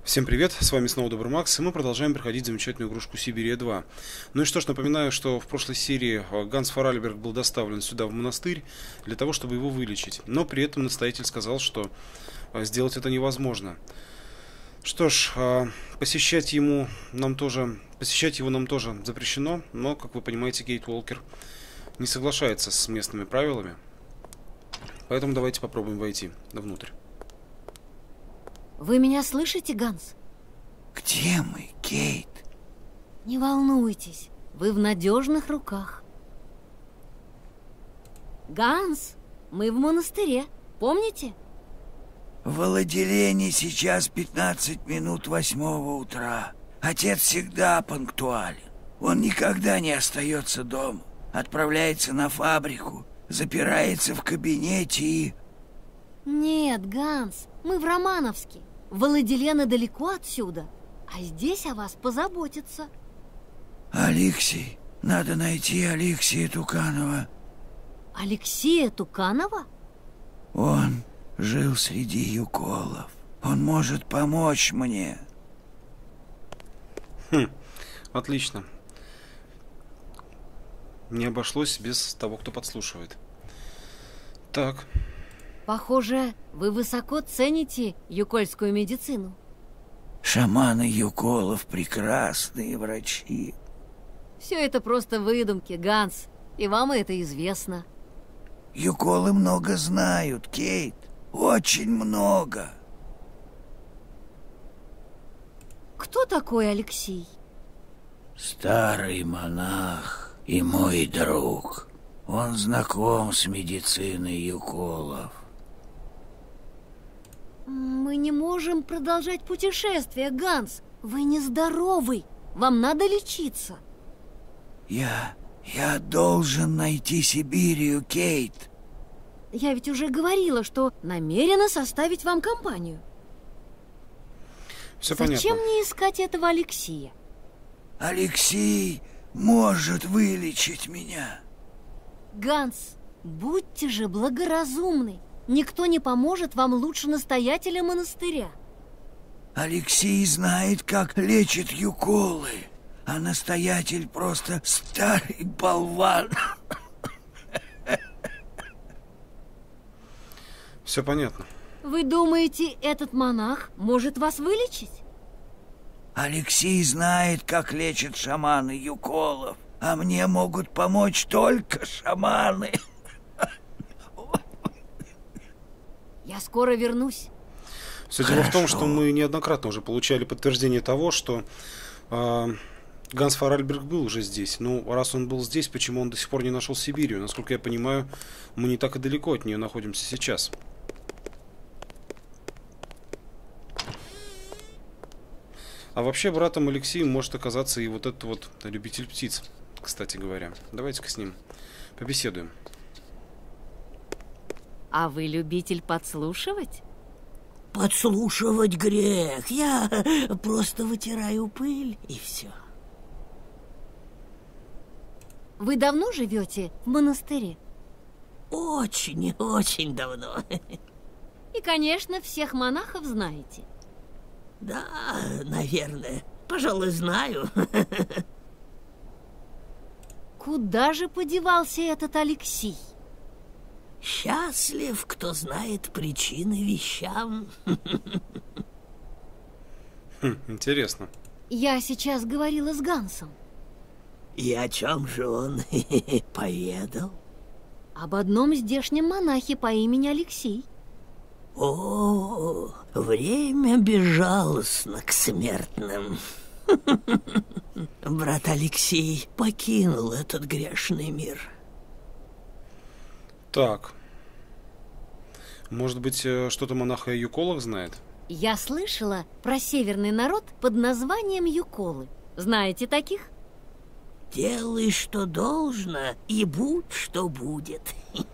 Всем привет, с вами снова Добрый Макс, и мы продолжаем проходить замечательную игрушку Сибирия 2. Ну и что ж, напоминаю, что в прошлой серии Ганс Форарльберг был доставлен сюда в монастырь для того, чтобы его вылечить. Но при этом настоятель сказал, что сделать это невозможно. Что ж, посещать его нам тоже запрещено, но, как вы понимаете, Кейт Уолкер не соглашается с местными правилами. Поэтому давайте попробуем войти внутрь. Вы меня слышите, Ганс? Где мы, Кейт? Не волнуйтесь, вы в надежных руках. Ганс, мы в монастыре, помните? В Владилене сейчас 15 минут 8 утра. Отец всегда пунктуален. Он никогда не остается дома. Отправляется на фабрику, запирается в кабинете и... Нет, Ганс, мы в Романовске. Владилена далеко отсюда, а здесь о вас позаботятся. Алексей, надо найти Алексея Туканова. Алексея Туканова? Он жил среди юколов. Он может помочь мне. Отлично. Не обошлось без того, кто подслушивает. Так. Похоже, вы высоко цените юкольскую медицину. Шаманы юколов прекрасные врачи. Все это просто выдумки, Ганс, и вам это известно. Юколы много знают, Кейт. Очень много. Кто такой Алексей? Старый монах и мой друг. Он знаком с медициной юколов. Мы не можем продолжать путешествие, Ганс. Вы нездоровый. Вам надо лечиться. Я должен найти Сибирию, Кейт. Я ведь уже говорила, что намерена составить вам компанию. Все Зачем понятно. мне искать этого Алексея? Алексей может вылечить меня. Ганс, будьте же благоразумны. Никто не поможет вам лучше настоятеля монастыря. Алексей знает, как лечат юколы, а настоятель просто старый болван. Все понятно. Вы думаете, этот монах может вас вылечить? Алексей знает, как лечат шаманы юколов, а мне могут помочь только шаманы. Я скоро вернусь. Все дело в том, Хорошо. что мы неоднократно уже получали подтверждение того, что Ганс Форарльберг был уже здесь. Ну, раз он был здесь, почему он до сих пор не нашел Сибирию? Насколько я понимаю, мы не так и далеко от нее находимся сейчас. А вообще братом Алексеем может оказаться и вот этот вот любитель птиц, кстати говоря. Давайте-ка с ним побеседуем. А вы любитель подслушивать? Подслушивать грех. Я просто вытираю пыль и все. Вы давно живете в монастыре? Очень давно. И, конечно, всех монахов знаете. Да, наверное. Пожалуй, знаю. Куда же подевался этот Алексей? Счастлив, кто знает причины вещам. Интересно. Я сейчас говорила с Гансом. И о чем же он поведал? Об одном здешнем монахе по имени Алексей. О, время безжалостно к смертным. Брат Алексей покинул этот грешный мир. Так. Может быть, что-то монах о юколах знает? Я слышала про северный народ под названием Юколы. Знаете таких? Делай, что должно, и будь, что будет.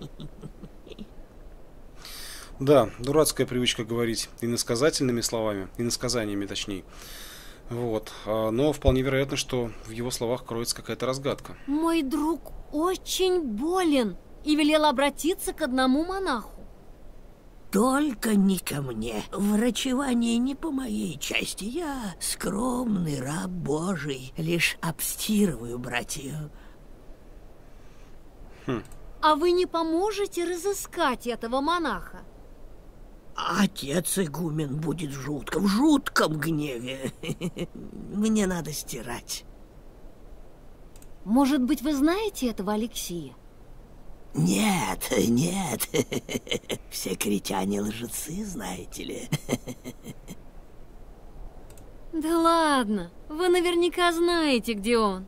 Да, дурацкая привычка говорить иносказательными словами, иносказаниями точнее. Вот. Но вполне вероятно, что в его словах кроется какая-то разгадка. Мой друг очень болен и велел обратиться к одному монаху. только не ко мне. Врачевание не по моей части. Я скромный раб Божий, лишь обстирываю братью. А вы не поможете разыскать этого монаха? Отец игумен будет в жутком гневе. Мне надо стирать. Может быть, вы знаете этого Алексия? Нет. Все критяне лжецы, знаете ли. Да ладно, вы наверняка знаете, где он.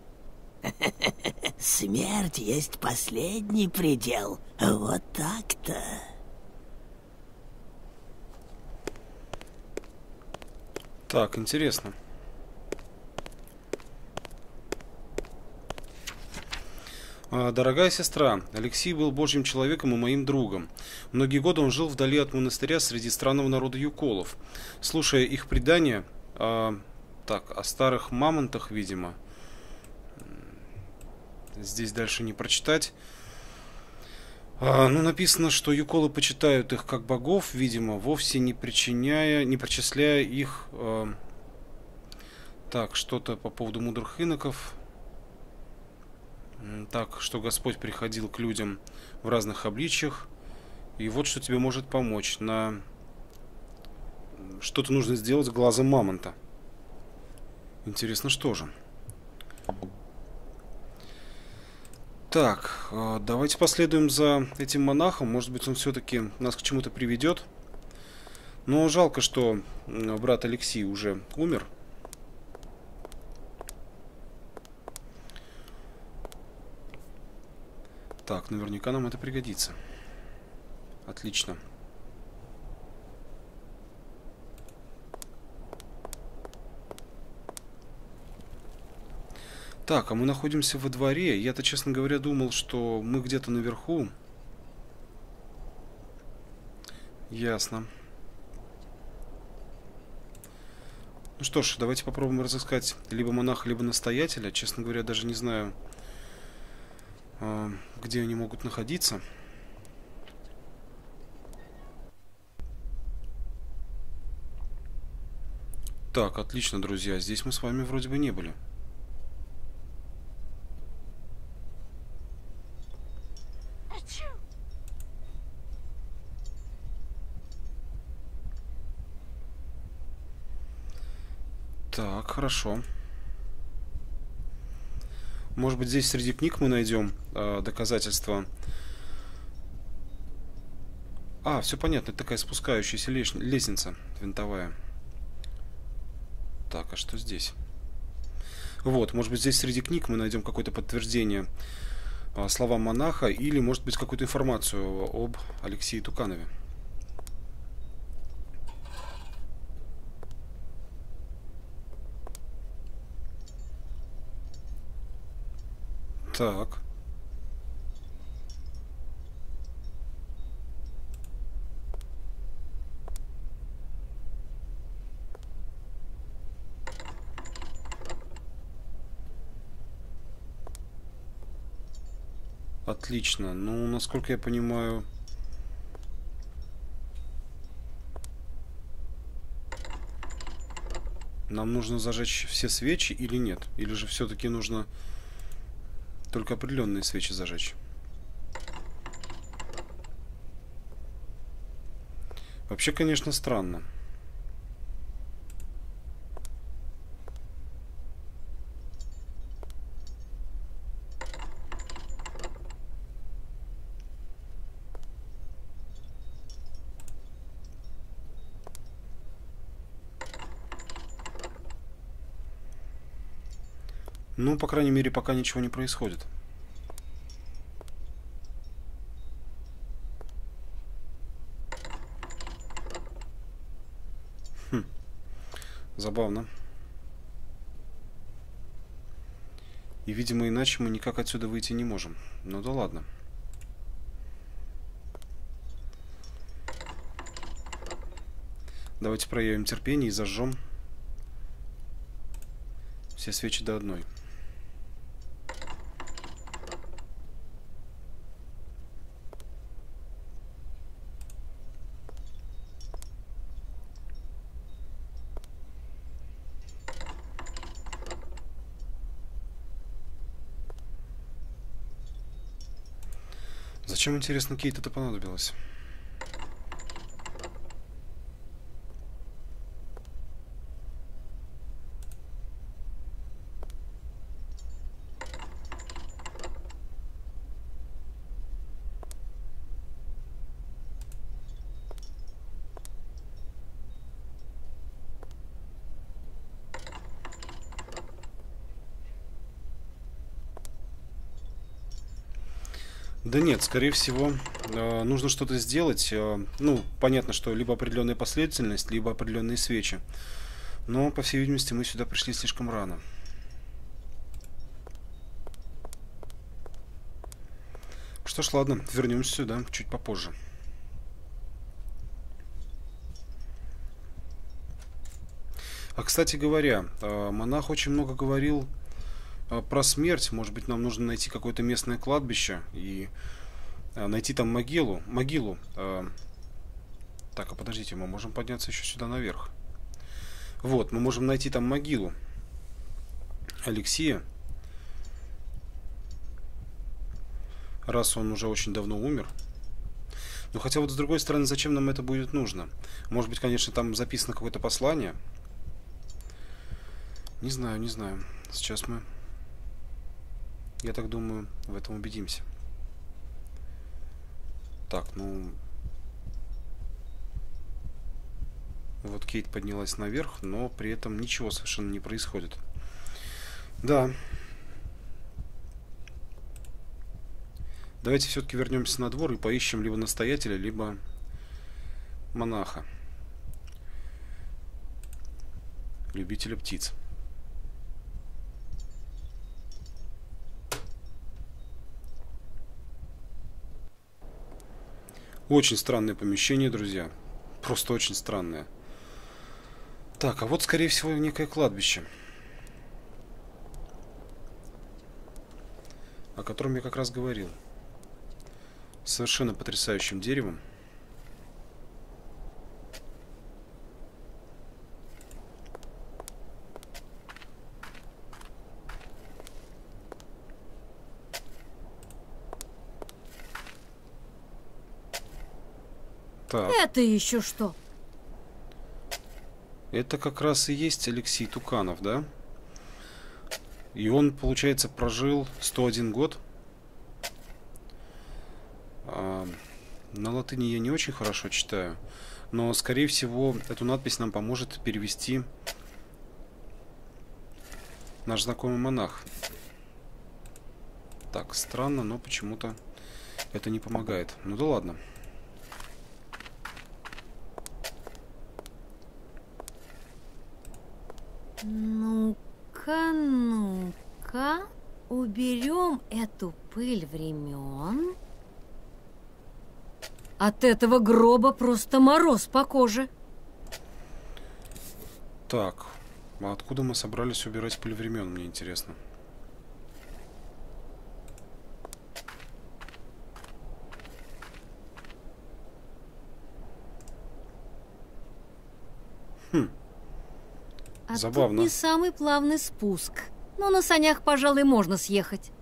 Смерть есть последний предел. Вот так-то. Так, интересно. Дорогая сестра, Алексей был божьим человеком и моим другом. Многие годы он жил вдали от монастыря среди странного народа юколов. Слушая их предания о старых мамонтах, видимо, здесь дальше не прочитать. Написано, что юколы почитают их как богов, видимо, вовсе не причисляя их... что-то по поводу мудрых иноков. Так, что Господь приходил к людям в разных обличьях. И вот что тебе может помочь. Что-то нужно сделать глазом мамонта. Интересно, что же? Так, давайте последуем за этим монахом. Может быть, он все-таки нас к чему-то приведет. Но жалко, что брат Алексей уже умер. Так, наверняка нам это пригодится. Отлично. Так, а мы находимся во дворе. Я-то, честно говоря, думал, что мы где-то наверху. Ясно. Ну что ж, давайте попробуем разыскать либо монаха, либо настоятеля. Честно говоря, даже не знаю, где они могут находиться. Так, отлично, друзья. Здесь мы с вами вроде бы не были. Так, хорошо. Может быть, здесь среди книг мы найдем доказательства. Все понятно, это такая спускающаяся лестница винтовая. Так, а что здесь? Вот, может быть, здесь среди книг мы найдем какое-то подтверждение словам монаха, или, может быть, какую-то информацию об Алексее Туканове. Так. Отлично. Ну, насколько я понимаю... Нам нужно зажечь все свечи или нет? Или же все-таки нужно только определенные свечи зажечь? Вообще, конечно, странно. Ну, по крайней мере, пока ничего не происходит. Забавно. И, видимо, иначе мы никак отсюда выйти не можем. Ну да ладно. Давайте проявим терпение и зажжем все свечи до одной. Зачем, интересно, Кейт это понадобилось? Да нет, скорее всего, нужно что-то сделать. Ну, понятно, что либо определенная последовательность, либо определенные свечи. Но, по всей видимости, мы сюда пришли слишком рано. Что ж, ладно, вернемся сюда чуть попозже. А, кстати говоря, монах очень много говорил про смерть. Может быть, нам нужно найти какое-то местное кладбище и найти там могилу. Так, а подождите, мы можем подняться еще сюда наверх. Вот, мы можем найти там могилу Алексея, раз он уже очень давно умер. Но хотя вот с другой стороны, зачем нам это будет нужно? Может быть, конечно, там записано какое-то послание. Не знаю, не знаю. Сейчас мы, я так думаю, в этом убедимся. Так, ну... Вот Кейт поднялась наверх, но при этом ничего совершенно не происходит. Да. Давайте все-таки вернемся на двор и поищем либо настоятеля, либо монаха. Любителя птиц. Очень странное помещение, друзья. Просто очень странное. Так, а вот, скорее всего, некое кладбище, о котором я как раз говорил. С совершенно потрясающим деревом. Так. Это еще что? Это как раз и есть Алексей Туканов, да? И он, получается, прожил 101 год. На латыни я не очень хорошо читаю, но, скорее всего, эту надпись нам поможет перевести наш знакомый монах. Так, странно, но почему-то это не помогает. Ну да ладно. Ну-ка, ну-ка, уберем эту пыль времен. От этого гроба просто мороз по коже. Так, а откуда мы собрались убирать пыль времен, мне интересно. А Забавно. тут не самый плавный спуск. Но на санях, пожалуй, можно съехать.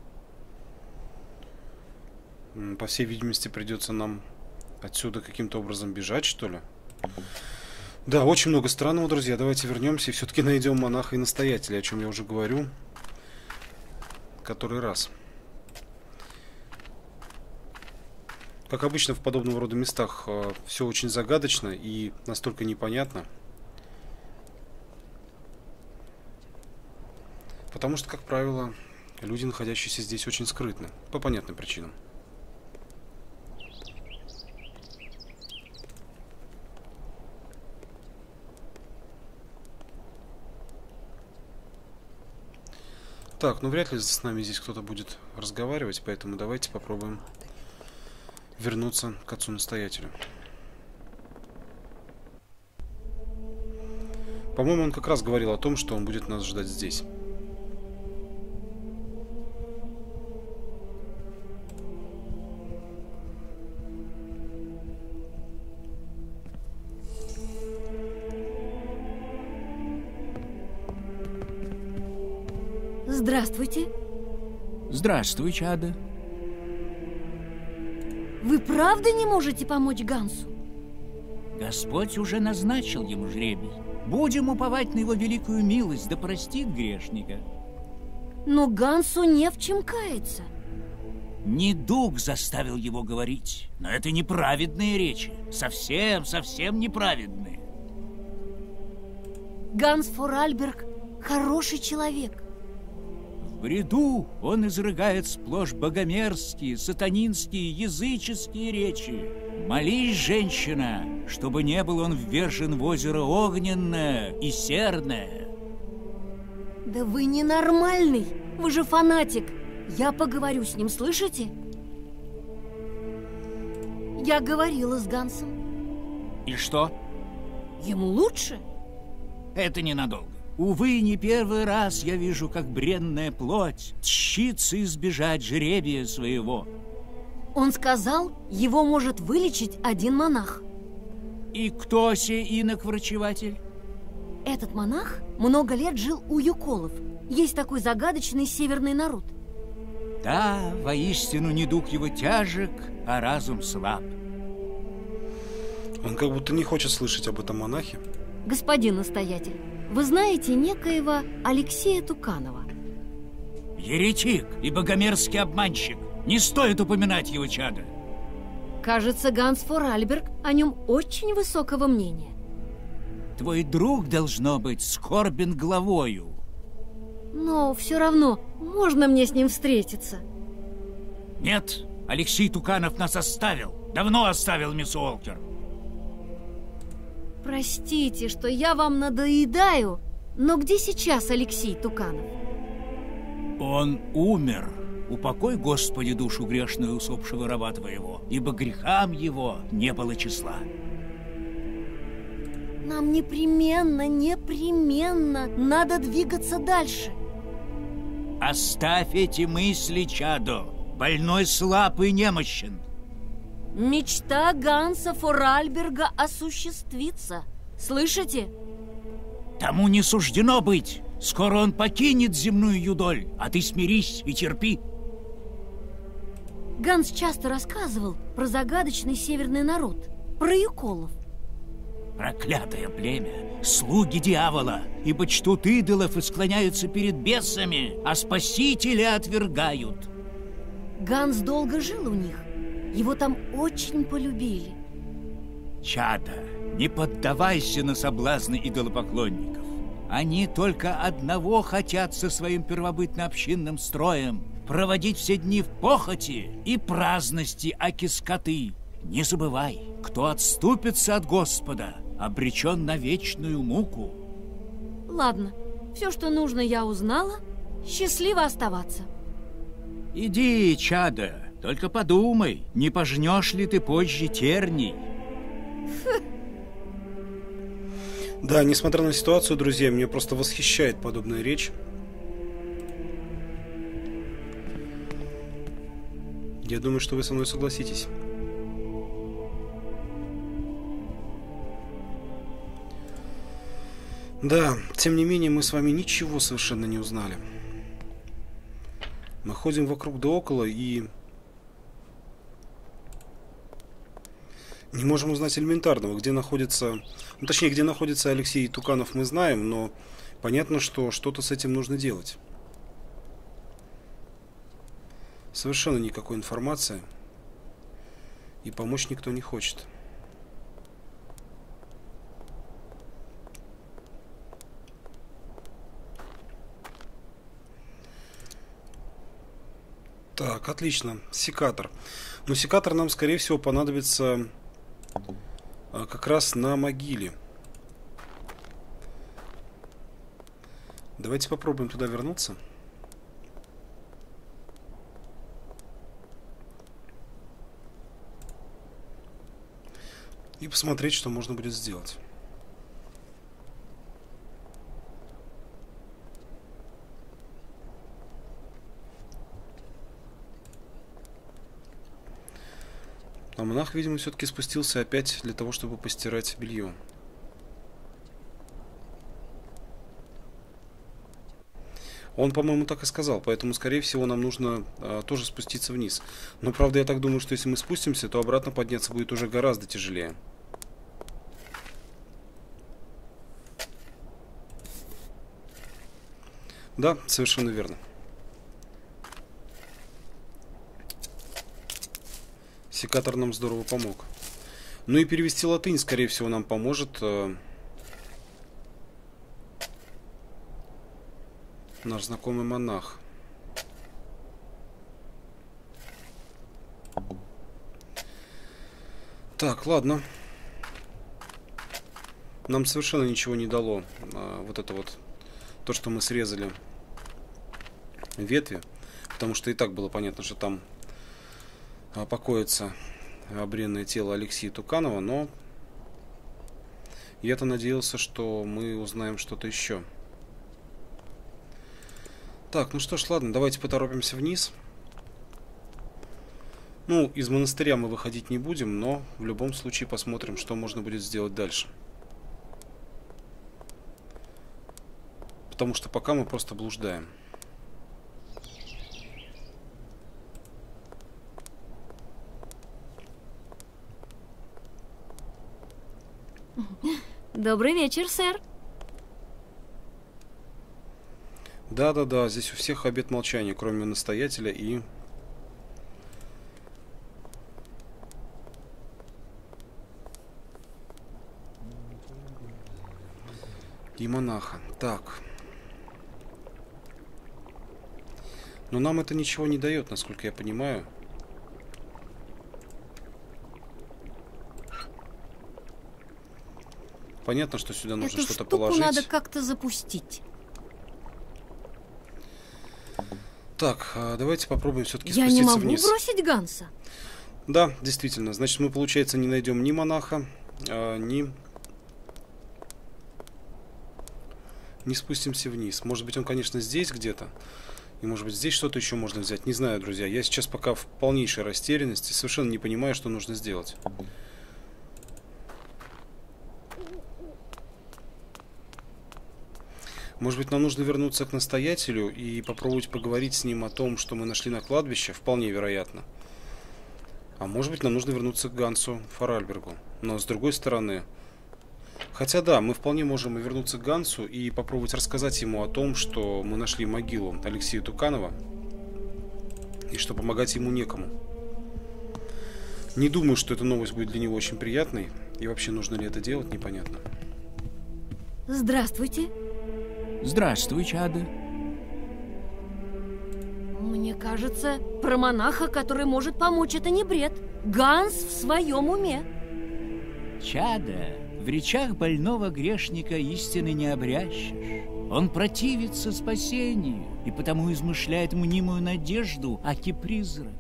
По всей видимости, придется нам отсюда каким-то образом бежать, что ли? Да, очень много странного, друзья. Давайте вернемся и все-таки найдем монаха и настоятеля, о чем я уже говорю который раз. Как обычно в подобного рода местах все очень загадочно и настолько непонятно. Потому что, как правило, люди, находящиеся здесь, очень скрытны. По понятным причинам. Так, ну вряд ли с нами здесь кто-то будет разговаривать, поэтому давайте попробуем вернуться к отцу-настоятелю. По-моему, он как раз говорил о том, что он будет нас ждать здесь. Здравствуйте. Здравствуй, чадо. Вы правда не можете помочь Гансу? Господь уже назначил ему жребий. Будем уповать на его великую милость, да простит грешника. Но Гансу не в чем каяться. Недуг заставил его говорить, но это неправедные речи. Совсем неправедные. Ганс Форальберг хороший человек. В бреду он изрыгает сплошь богомерзкие, сатанинские, языческие речи. Молись, женщина, чтобы не был он ввержен в озеро огненное и серное. Да вы ненормальный, вы же фанатик. Я поговорю с ним, слышите? Я говорила с Гансом. И что? Ему лучше? Это ненадолго. Увы, не первый раз я вижу, как бренная плоть тщится избежать жребия своего. Он сказал, его может вылечить один монах. И кто сей инок-врачеватель? Этот монах много лет жил у юколов. Есть такой загадочный северный народ. Да, воистину недуг его тяжек, а разум слаб. Он как будто не хочет слышать об этом монахе. Господин настоятель, вы знаете некоего Алексея Туканова? Еретик и богомерзкий обманщик. Не стоит упоминать его чадо. Кажется, Ганс Форальберг о нем очень высокого мнения. Твой друг, должно быть, скорбен головою. Но все равно, можно мне с ним встретиться? Нет, Алексей Туканов нас оставил. Давно оставил, мисс Уолкер. Простите, что я вам надоедаю, но где сейчас Алексей Туканов? Он умер. Упокой, Господи, душу грешную усопшего раба твоего, ибо грехам его не было числа. Нам непременно надо двигаться дальше. Оставь эти мысли, чадо. Больной слаб и немощен. Мечта Ганса Форальберга осуществится. Слышите? Тому не суждено быть. Скоро он покинет земную юдоль, а ты смирись и терпи. Ганс часто рассказывал про загадочный северный народ, про юколов. Проклятое племя, слуги дьявола, ибо чтут идолов и склоняются перед бесами, а спасителя отвергают. Ганс долго жил у них. Его там очень полюбили. Чадо, не поддавайся на соблазны идолопоклонников. Они только одного хотят со своим первобытно-общинным строем проводить все дни в похоти и праздности аки скоты. Не забывай, кто отступится от Господа, обречен на вечную муку. Ладно, все, что нужно, я узнала. Счастливо оставаться. Иди, чадо, только подумай, не пожнешь ли ты позже терний. Да, несмотря на ситуацию, друзья, меня просто восхищает подобная речь. Я думаю, что вы со мной согласитесь. Да, тем не менее, мы с вами ничего совершенно не узнали. Мы ходим вокруг да около и не можем узнать элементарного, где находится... Ну, точнее, где находится Алексей Туканов, мы знаем, но понятно, что что-то с этим нужно делать. Совершенно никакой информации. И помочь никто не хочет. Так, отлично. Секатор. Но секатор нам, скорее всего, понадобится как раз на могиле. Давайте попробуем туда вернуться. И посмотреть, что можно будет сделать. А монах, видимо, все-таки спустился опять для того, чтобы постирать белье. Он, по-моему, так и сказал, поэтому, скорее всего, нам нужно тоже спуститься вниз. Но, правда, я так думаю, что если мы спустимся, то обратно подняться будет уже гораздо тяжелее. Да, совершенно верно. Секатор нам здорово помог. Ну и перевести латынь, скорее всего, нам поможет наш знакомый монах. Так, ладно. Нам совершенно ничего не дало вот это вот, то, что мы срезали ветви, потому что и так было понятно, что там покоится бренное тело Алексея Туканова, но я-то надеялся, что мы узнаем что-то еще. Так, ну что ж, ладно, давайте поторопимся вниз. Ну, из монастыря мы выходить не будем, но в любом случае посмотрим, что можно будет сделать дальше. Потому что пока мы просто блуждаем. Добрый вечер, сэр. Да-да-да, здесь у всех обет молчания, кроме настоятеля и... монаха. Так. Но нам это ничего не дает, насколько я понимаю. Понятно, что сюда нужно что-то положить. Эту штуку надо как-то запустить. Так, давайте попробуем все-таки Я спуститься не могу вниз. бросить Ганса. Да, действительно. Значит, мы, получается, не найдем ни монаха, не спустимся вниз. Может быть, он, конечно, здесь где-то. И, может быть, здесь что-то еще можно взять. Не знаю, друзья. Я сейчас пока в полнейшей растерянности. Совершенно не понимаю, что нужно сделать. Может быть, нам нужно вернуться к настоятелю и попробовать поговорить с ним о том, что мы нашли на кладбище. Вполне вероятно. А может быть, нам нужно вернуться к Гансу Фаральбергу. Но с другой стороны... Хотя да, мы вполне можем и вернуться к Гансу и попробовать рассказать ему о том, что мы нашли могилу Алексея Туканова и что помогать ему некому. Не думаю, что эта новость будет для него очень приятной. И вообще, нужно ли это делать, непонятно. Здравствуйте. Здравствуй, чадо. Мне кажется, про монаха, который может помочь, это не бред. Ганс в своем уме. Чадо, в речах больного грешника истины не обрящешь. Он противится спасению и потому измышляет мнимую надежду, аки призрак.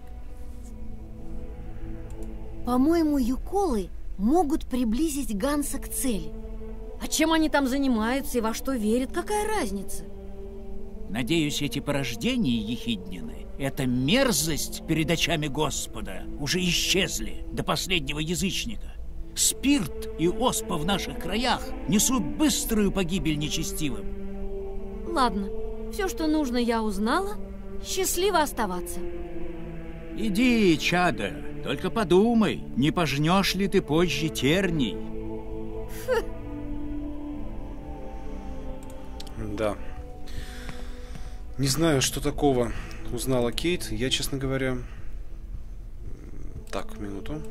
По-моему, юколы могут приблизить Ганса к цели. А чем они там занимаются и во что верят, какая разница? Надеюсь, эти порождения ехиднины, эта мерзость перед очами Господа уже исчезли до последнего язычника. Спирт и оспа в наших краях несут быструю погибель нечестивым. Ладно, все, что нужно, я узнала. Счастливо оставаться. Иди, чадо, только подумай, не пожнешь ли ты позже терний? Да. Не знаю, что такого узнала Кейт. Я, честно говоря... Так, минуту.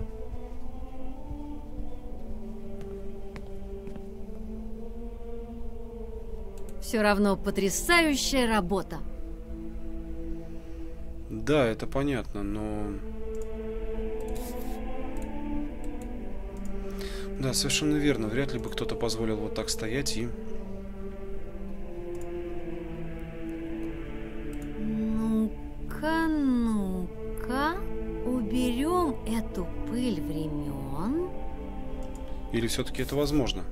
Все равно потрясающая работа. Да, это понятно, но... Да, совершенно верно. Вряд ли бы кто-то позволил вот так стоять и... Ну-ка, уберем эту пыль времен. Или все-таки это возможно?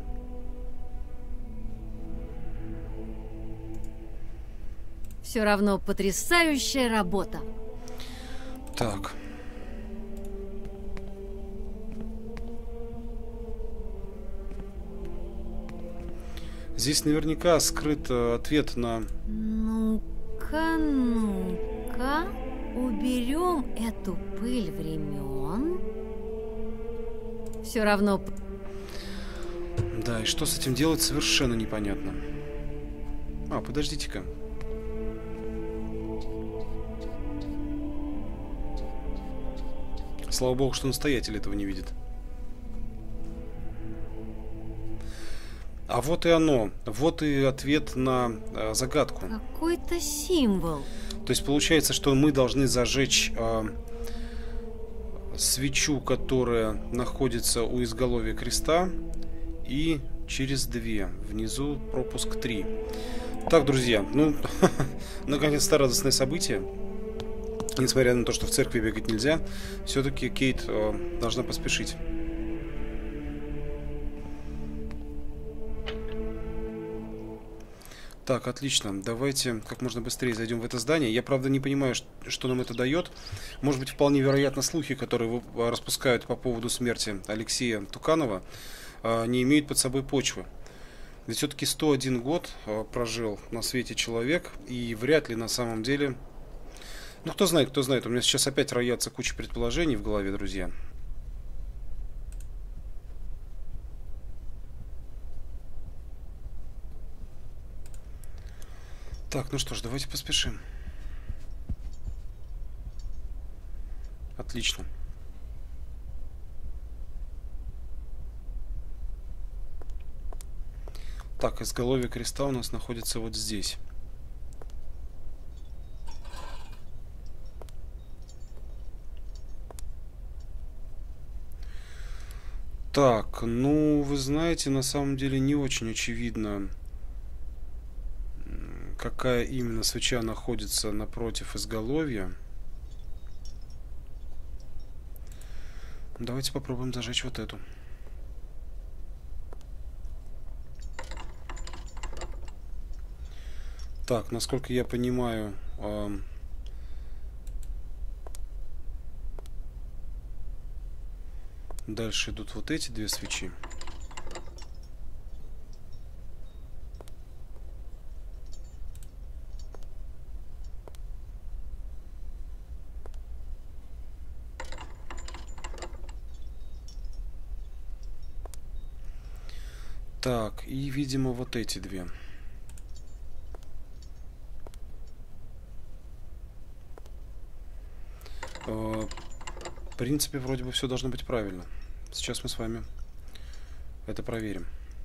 Все равно потрясающая работа. Так. Здесь наверняка скрыт ответ на... Ну-ка, ну-ка. Уберем эту пыль времен. Все равно... Да, и что с этим делать, совершенно непонятно. А, подождите-ка. Слава богу, что настоятель этого не видит. А вот и оно. Вот и ответ на загадку. Какой-то символ. То есть получается, что мы должны зажечь свечу, которая находится у изголовья креста, и через 2. Внизу пропуск 3. Так, друзья, ну, наконец-то радостное событие. Несмотря на то, что в церкви бегать нельзя, все-таки Кейт должна поспешить. Так, отлично. Давайте как можно быстрее зайдем в это здание. Я, правда, не понимаю, что нам это дает. Может быть, вполне вероятно, слухи, которые распускают по поводу смерти Алексея Туканова, не имеют под собой почвы. Ведь все-таки 101 год прожил на свете человек, и вряд ли на самом деле... Ну, кто знает, кто знает. У меня сейчас опять роятся куча предположений в голове, друзья. Так, ну что ж, давайте поспешим. Отлично. Так, изголовье креста у нас находится вот здесь. Так, ну, вы знаете, на самом деле не очень очевидно, какая именно свеча находится напротив изголовья. Давайте попробуем зажечь вот эту. Так, насколько я понимаю, дальше идут вот эти 2 свечи. Так, и, видимо, вот эти 2. В принципе, вроде бы все должно быть правильно. Сейчас мы с вами это проверим.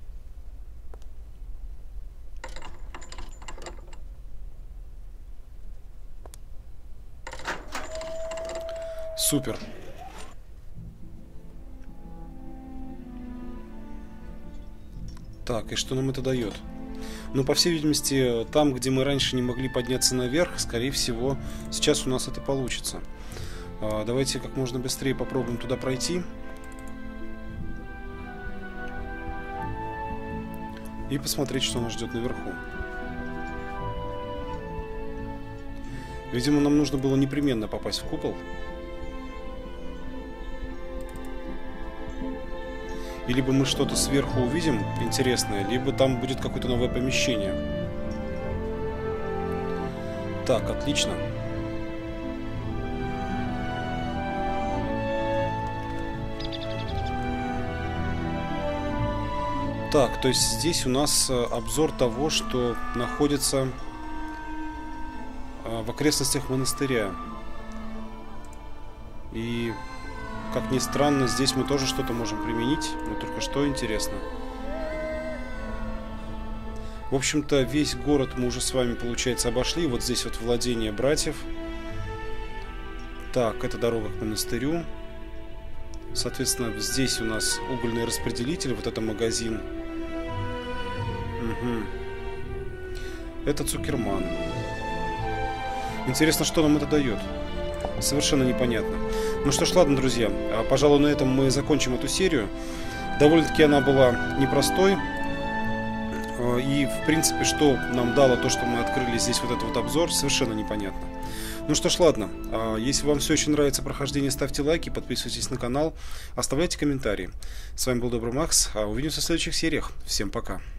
Супер. Так, и что нам это дает? Ну, по всей видимости, там, где мы раньше не могли подняться наверх, скорее всего, сейчас у нас это получится. Давайте как можно быстрее попробуем туда пройти. И посмотреть, что нас ждет наверху. Видимо, нам нужно было непременно попасть в купол. И либо мы что-то сверху увидим интересное, либо там будет какое-то новое помещение. Так, отлично. Так, то есть здесь у нас обзор того, что находится в окрестностях монастыря. И, как ни странно, здесь мы тоже что-то можем применить, но только что интересно. В общем-то, весь город мы уже с вами, получается, обошли. Вот здесь вот владение братьев. Так, это дорога к монастырю. Соответственно, здесь у нас угольный распределитель, вот это магазин. Угу. Это Цукерман. Интересно, что нам это дает. Совершенно непонятно. Ну что ж, ладно, друзья. Пожалуй, на этом мы закончим эту серию. Довольно-таки она была непростой. И, в принципе, что нам дало то, что мы открыли здесь вот этот вот обзор, совершенно непонятно. Ну что ж, ладно. Если вам все очень нравится прохождение, ставьте лайки, подписывайтесь на канал, оставляйте комментарии. С вами был Добрый Макс. Увидимся в следующих сериях. Всем пока.